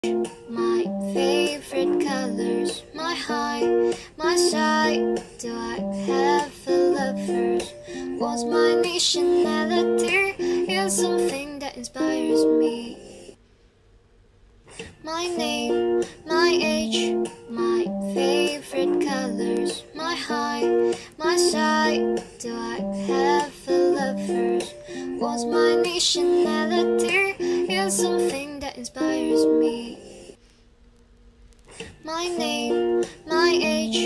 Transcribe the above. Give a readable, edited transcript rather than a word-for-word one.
My favorite colors, my high, my side. Do I have a lover? What's my nationality? Is something that inspires me. My name, my age, my favorite colors, my high, my side. Do I have a lover? What's my nationality? Is something that inspires me. My name, my age,